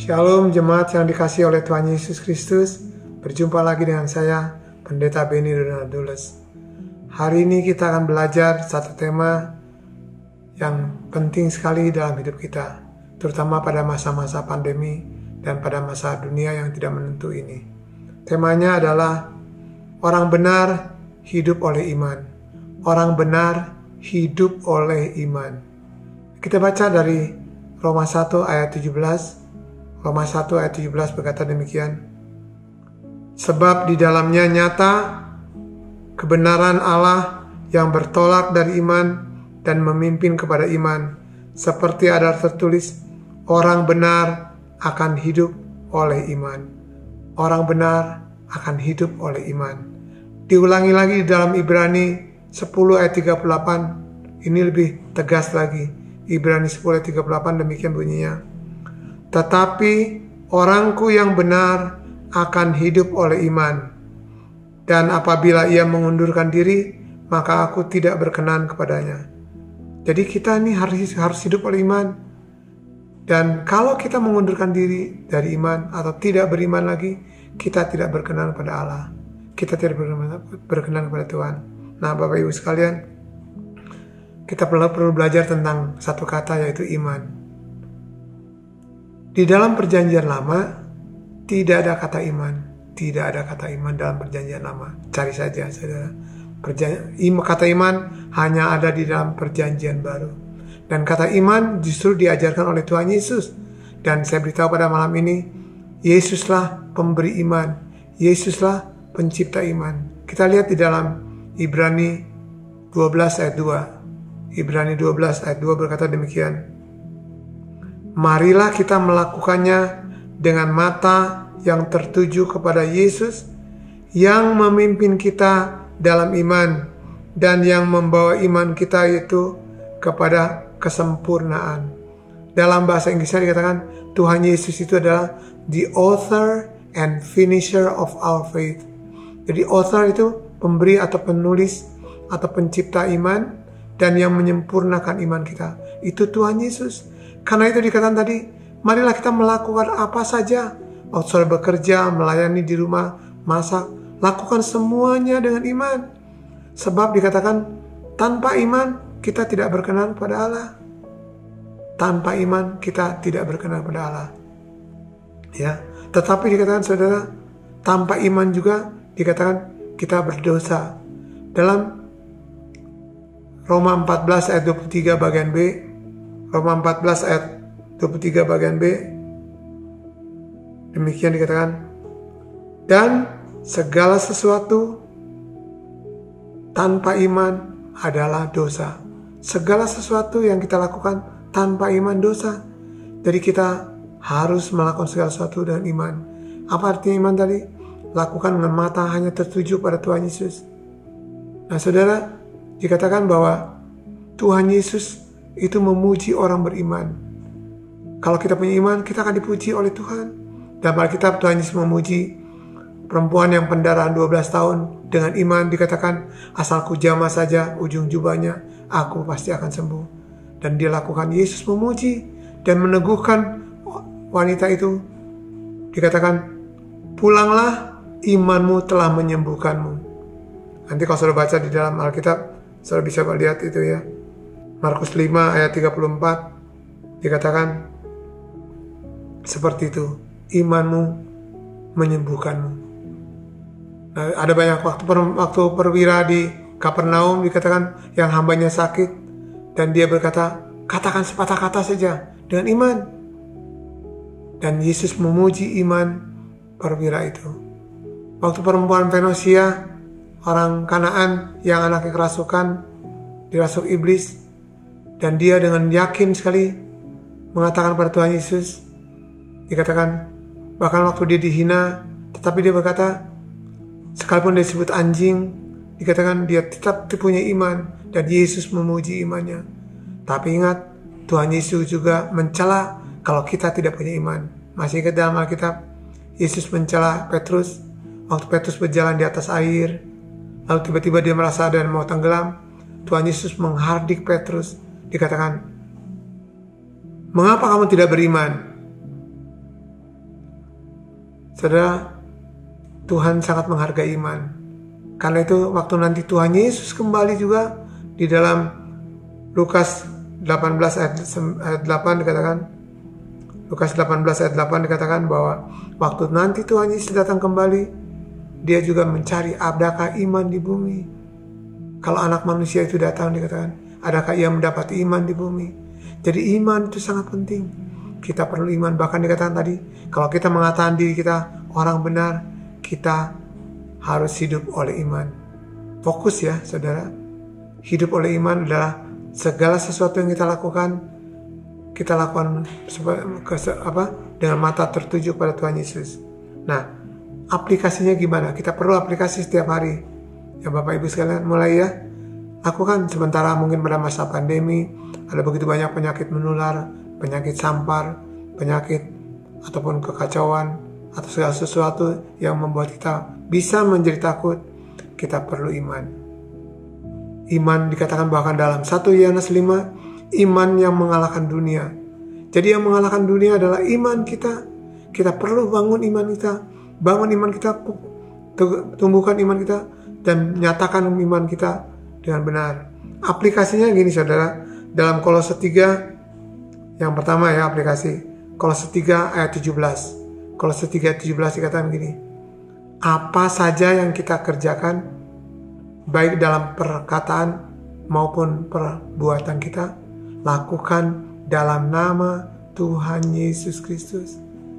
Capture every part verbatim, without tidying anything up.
Shalom jemaat yang dikasihi oleh Tuhan Yesus Kristus. Berjumpa lagi dengan saya, Pendeta Benny Donaldus. Hari ini kita akan belajar satu tema yang penting sekali dalam hidup kita, terutama pada masa-masa pandemi dan pada masa dunia yang tidak menentu ini. Temanya adalah orang benar hidup oleh iman. Orang benar hidup oleh iman. Kita baca dari Roma satu ayat tujuh belas. Roma satu ayat tujuh belas berkata demikian. Sebab di dalamnya nyata kebenaran Allah yang bertolak dari iman dan memimpin kepada iman. Seperti ada tertulis, orang benar akan hidup oleh iman. Orang benar akan hidup oleh iman. Diulangi lagi di dalam Ibrani sepuluh ayat tiga puluh delapan. Ini lebih tegas lagi. Ibrani sepuluh ayat tiga puluh delapan demikian bunyinya. Tetapi orangku yang benar akan hidup oleh iman. Dan apabila ia mengundurkan diri, maka aku tidak berkenan kepadanya. Jadi kita ini harus, harus hidup oleh iman. Dan kalau kita mengundurkan diri dari iman atau tidak beriman lagi, kita tidak berkenan kepada Allah. Kita tidak berkenan, berkenan kepada Tuhan. Nah Bapak Ibu sekalian, kita perlu, perlu belajar tentang satu kata yaitu iman. Di dalam perjanjian lama, tidak ada kata iman. Tidak ada kata iman dalam perjanjian lama. Cari saja, saudara. Perjanjian, kata iman hanya ada di dalam perjanjian baru. Dan kata iman justru diajarkan oleh Tuhan Yesus. Dan saya beritahu pada malam ini, Yesuslah pemberi iman. Yesuslah pencipta iman. Kita lihat di dalam Ibrani dua belas ayat dua. Ibrani dua belas ayat dua berkata demikian. Marilah kita melakukannya dengan mata yang tertuju kepada Yesus yang memimpin kita dalam iman dan yang membawa iman kita itu kepada kesempurnaan. Dalam bahasa Inggrisnya dikatakan Tuhan Yesus itu adalah the author and finisher of our faith. Jadi author itu pemberi atau penulis atau pencipta iman dan yang menyempurnakan iman kita. Itu Tuhan Yesus. Karena itu dikatakan tadi, marilah kita melakukan apa saja. Waktu saudara bekerja, melayani di rumah, masak, lakukan semuanya dengan iman. Sebab dikatakan, tanpa iman kita tidak berkenan kepada Allah. Tanpa iman kita tidak berkenan kepada Allah. Ya, tetapi dikatakan saudara, tanpa iman juga dikatakan kita berdosa. Dalam Roma empat belas ayat dua puluh tiga bagian B, Roma empat belas ayat dua puluh tiga bagian B, demikian dikatakan, dan segala sesuatu tanpa iman adalah dosa. Segala sesuatu yang kita lakukan tanpa iman dosa. Jadi kita harus melakukan segala sesuatu dengan iman. Apa artinya iman tadi? Lakukan dengan mata hanya tertuju pada Tuhan Yesus. Nah saudara, dikatakan bahwa Tuhan Yesus itu memuji orang beriman. Kalau kita punya iman, kita akan dipuji oleh Tuhan. Dalam Alkitab Tuhan Yesus memuji perempuan yang pendarahan dua belas tahun dengan iman, dikatakan asalku jamah saja ujung jubahnya, aku pasti akan sembuh. Dan dia lakukan. Yesus memuji dan meneguhkan wanita itu. Dikatakan, pulanglah, imanmu telah menyembuhkanmu. Nanti kalau saudara baca di dalam Alkitab, saudara bisa melihat itu ya. Markus lima ayat tiga puluh empat dikatakan seperti itu, imanmu menyembuhkanmu. Nah, ada banyak waktu per, waktu perwira di Kapernaum dikatakan yang hambanya sakit dan dia berkata, katakan sepatah kata saja dengan iman. Dan Yesus memuji iman perwira itu. Waktu perempuan Fenosia, orang Kanaan yang anaknya kerasukan, dirasuk iblis, dan dia dengan yakin sekali mengatakan pada Tuhan Yesus, dikatakan bahkan waktu dia dihina, tetapi dia berkata, sekalipun dia disebut anjing, dikatakan dia tetap punya iman, dan Yesus memuji imannya. Tapi ingat, Tuhan Yesus juga mencela kalau kita tidak punya iman. Masih ingat dalam Alkitab, Yesus mencela Petrus waktu Petrus berjalan di atas air, lalu tiba-tiba dia merasa dan mau tenggelam. Tuhan Yesus menghardik Petrus, dikatakan, mengapa kamu tidak beriman? Saudara, Tuhan sangat menghargai iman. Karena itu waktu nanti Tuhan Yesus kembali juga, di dalam Lukas delapan belas ayat delapan dikatakan, Lukas delapan belas ayat delapan dikatakan bahwa waktu nanti Tuhan Yesus datang kembali, dia juga mencari adakah iman di bumi. Kalau anak manusia itu datang, dikatakan, adakah ia mendapati iman di bumi? Jadi iman itu sangat penting. Kita perlu iman. Bahkan dikatakan tadi, kalau kita mengatakan diri kita orang benar, kita harus hidup oleh iman. Fokus ya saudara. Hidup oleh iman adalah segala sesuatu yang kita lakukan, kita lakukan apa, dengan mata tertuju pada Tuhan Yesus. Nah, aplikasinya gimana? Kita perlu aplikasi setiap hari. Ya Bapak Ibu sekalian, mulai ya. Aku kan sementara mungkin pada masa pandemi, ada begitu banyak penyakit menular, penyakit sampar, penyakit ataupun kekacauan, atau segala sesuatu yang membuat kita bisa menjadi takut. Kita perlu iman. Iman dikatakan bahkan dalam satu Yohanes lima, iman yang mengalahkan dunia. Jadi yang mengalahkan dunia adalah iman kita. Kita perlu bangun iman kita, bangun iman kita, tumbuhkan iman kita, dan nyatakan iman kita dengan benar. Aplikasinya gini saudara, dalam Kolose tiga, yang pertama ya aplikasi, Kolose tiga ayat tujuh belas. Kolose tiga ayat tujuh belas dikatakan gini, apa saja yang kita kerjakan, baik dalam perkataan maupun perbuatan kita, lakukan dalam nama Tuhan Yesus Kristus.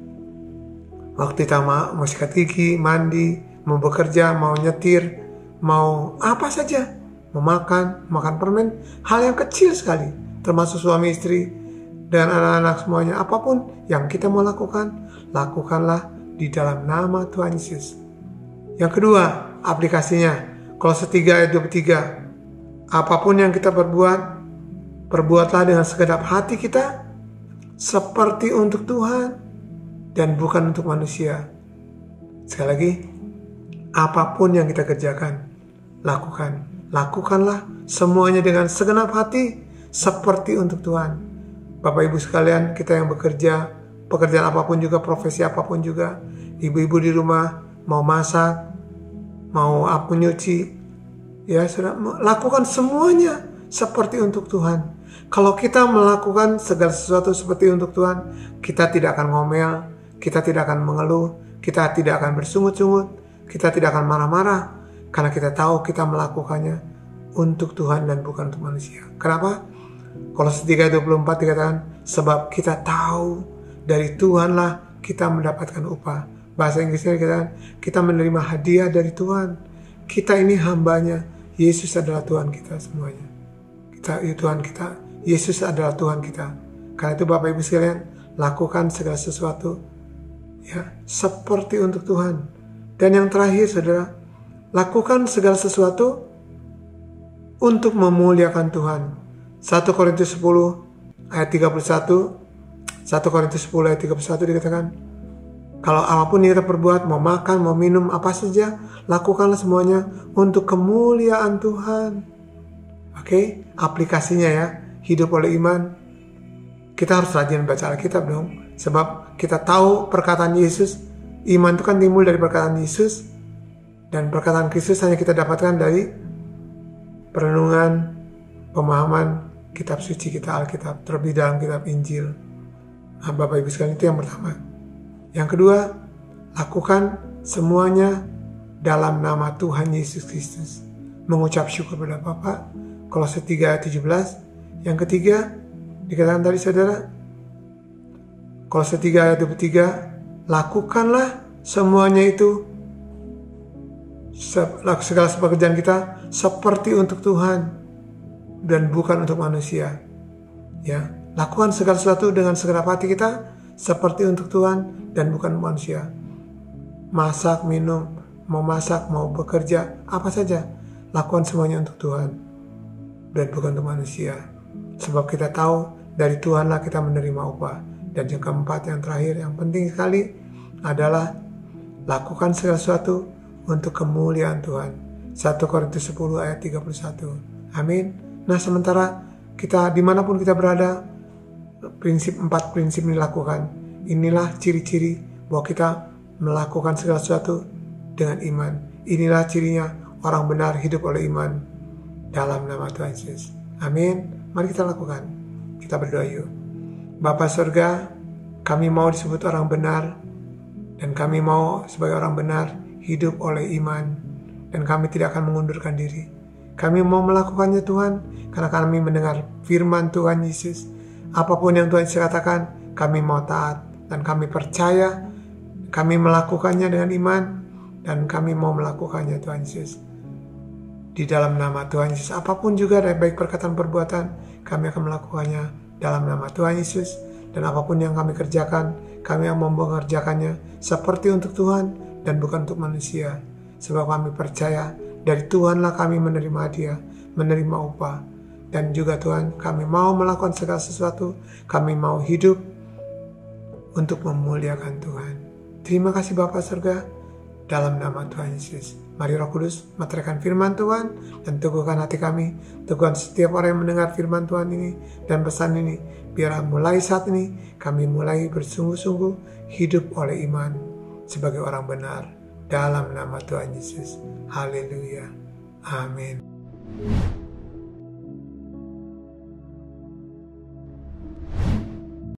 Waktu kita mau sikat gigi, mandi, mau bekerja, mau nyetir, mau apa saja, mau makan, makan permen, hal yang kecil sekali, termasuk suami istri dan anak-anak semuanya, apapun yang kita mau lakukan, lakukanlah di dalam nama Tuhan Yesus. Yang kedua, aplikasinya, Kolose tiga ayat dua puluh tiga, apapun yang kita perbuat, perbuatlah dengan segenap hati kita, seperti untuk Tuhan dan bukan untuk manusia. Sekali lagi, apapun yang kita kerjakan, lakukan. Lakukanlah semuanya dengan segenap hati, seperti untuk Tuhan. Bapak Ibu sekalian, kita yang bekerja, pekerjaan apapun juga, profesi apapun juga, ibu-ibu di rumah, mau masak, mau apa nyuci, ya sudah, lakukan semuanya seperti untuk Tuhan. Kalau kita melakukan segala sesuatu seperti untuk Tuhan, kita tidak akan ngomel, kita tidak akan mengeluh, kita tidak akan bersungut-sungut, kita tidak akan marah-marah, karena kita tahu kita melakukannya untuk Tuhan dan bukan untuk manusia. Kenapa? Kolose tiga ayat dua puluh empat dikatakan, sebab kita tahu dari Tuhanlah kita mendapatkan upah. Bahasa Inggrisnya dikatakan, kita menerima hadiah dari Tuhan. Kita ini hambanya, Yesus adalah Tuhan kita semuanya. Kita itu Tuhan kita, Yesus adalah Tuhan kita. Karena itu Bapak Ibu sekalian, lakukan segala sesuatu ya seperti untuk Tuhan. Dan yang terakhir saudara, lakukan segala sesuatu untuk memuliakan Tuhan. satu Korintus sepuluh ayat tiga puluh satu, satu Korintus sepuluh ayat tiga puluh satu dikatakan, kalau apapun yang kita perbuat, mau makan, mau minum, apa saja, lakukanlah semuanya untuk kemuliaan Tuhan. Oke, aplikasinya ya, hidup oleh iman. Kita harus rajin baca Alkitab dong, sebab kita tahu perkataan Yesus. Iman itu kan timbul dari perkataan Yesus, dan perkataan Kristus hanya kita dapatkan dari perenungan, pemahaman kitab suci kita, Alkitab, terlebih dalam kitab Injil. Nah, Bapak Ibu sekalian, itu yang pertama. Yang kedua, lakukan semuanya dalam nama Tuhan Yesus Kristus. Mengucap syukur pada Bapa, Kolose tiga ayat tujuh belas. Yang ketiga, dikatakan tadi saudara, Kolose tiga ayat dua puluh tiga, lakukanlah semuanya itu, segala pekerjaan kita seperti untuk Tuhan dan bukan untuk manusia. Ya, lakukan segala sesuatu dengan segenap hati kita seperti untuk Tuhan dan bukan manusia. Masak, minum, mau masak, mau bekerja, apa saja, lakukan semuanya untuk Tuhan dan bukan untuk manusia. Sebab kita tahu dari Tuhanlah kita menerima upah. Dan yang keempat, yang terakhir, yang penting sekali adalah lakukan segala sesuatu untuk kemuliaan Tuhan. satu Korintus sepuluh ayat tiga puluh satu. Amin. Nah, sementara kita dimanapun kita berada, prinsip empat prinsip ini lakukan. Inilah ciri-ciri bahwa kita melakukan segala sesuatu dengan iman. Inilah cirinya orang benar hidup oleh iman dalam nama Tuhan Yesus. Amin. Mari kita lakukan. Kita berdoa yuk. Bapa surga, kami mau disebut orang benar, dan kami mau sebagai orang benar hidup oleh iman, dan kami tidak akan mengundurkan diri. Kami mau melakukannya Tuhan, karena kami mendengar firman Tuhan Yesus. Apapun yang Tuhan Yesus katakan, kami mau taat, dan kami percaya, kami melakukannya dengan iman, dan kami mau melakukannya Tuhan Yesus. Di dalam nama Tuhan Yesus, apapun juga dari baik perkataan perbuatan, kami akan melakukannya dalam nama Tuhan Yesus. Dan apapun yang kami kerjakan, kami akan mengerjakannya seperti untuk Tuhan dan bukan untuk manusia. Sebab kami percaya dari Tuhanlah kami menerima hadiah, menerima upah. Dan juga Tuhan, kami mau melakukan segala sesuatu, kami mau hidup untuk memuliakan Tuhan. Terima kasih Bapa surga, dalam nama Tuhan Yesus. Mari Roh Kudus meteraikan firman Tuhan dan teguhkan hati kami. Teguhkan setiap orang yang mendengar firman Tuhan ini dan pesan ini. Biar mulai saat ini kami mulai bersungguh-sungguh hidup oleh iman sebagai orang benar. Dalam nama Tuhan Yesus. Haleluya. Amin.